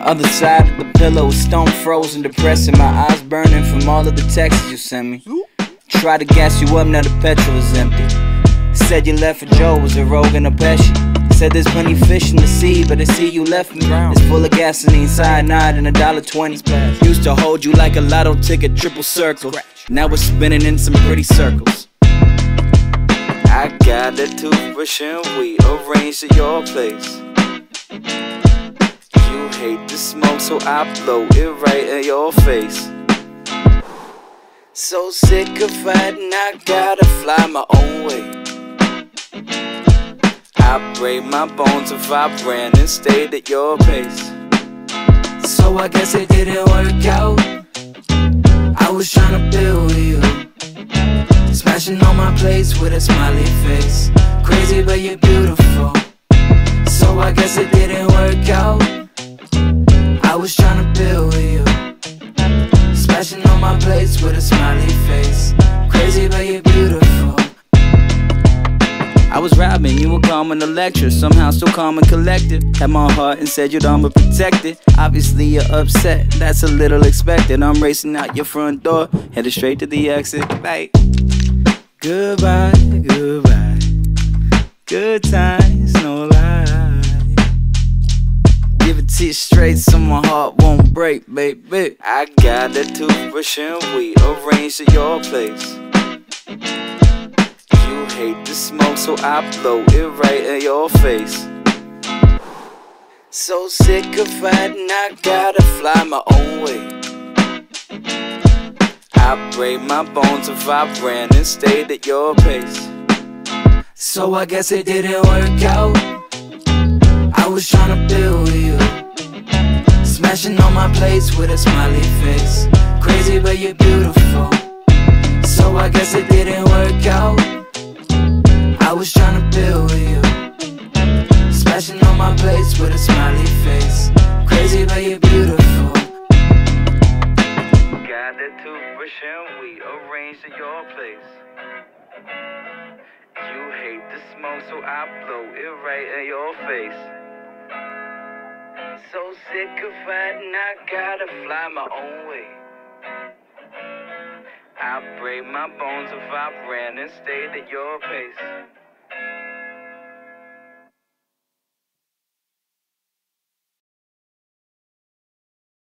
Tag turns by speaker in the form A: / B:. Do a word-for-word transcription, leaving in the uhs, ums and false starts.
A: Other side of the pillow is stone frozen, depressing. My eyes burning from all of the texts you sent me. Tried to gas you up, now the petrol is empty. Said you left for Joe, was a rogue and a pesci. Said there's plenty fish in the sea, but I see you left me. It's full of gasoline, cyanide, and a dollar twenty. Used to hold you like a lotto ticket, triple circle. Now we're spinning in some pretty circles. I got that toothbrush and we arranged at your place. You hate the smoke, so I blow it right in your face. So sick of fighting, I gotta fly my own way. I break my bones if I ran and stayed at your pace. So I guess it didn't work out. I was tryna build with you, smashing on my plates with a smiley face. Crazy but you're beautiful. So I guess it didn't work out. I was tryna build with you, smashing on my plates with a smiley face. Crazy but you're beautiful. I was robbing, you were calm in the lecture, somehow still calm and collected. Had my heart and said you'd armor protected. Obviously you're upset, that's a little expected. I'm racing out your front door, headed straight to the exit. Like, goodbye, goodbye, good times, no lie. Give it to you straight so my heart won't break, baby. I got that toothbrush and we arranged at your place. You hate the smoke, so I blow it right in your face. So sick of fighting, I gotta fly my own way. I break my bones if I ran and stayed at your pace. So I guess it didn't work out. I was tryna build with you, smashing on my plates with a smiley face. Crazy but you're beautiful. So I guess it didn't work out. I was tryna build with you, smashing on my plates with a smiley face. Crazy but you're beautiful. Got that toothbrush and we arranged at your place. You hate the smoke, so I blow it right in your face. So sick of fighting, I gotta fly my own way. I break my bones if I ran and stayed at your pace.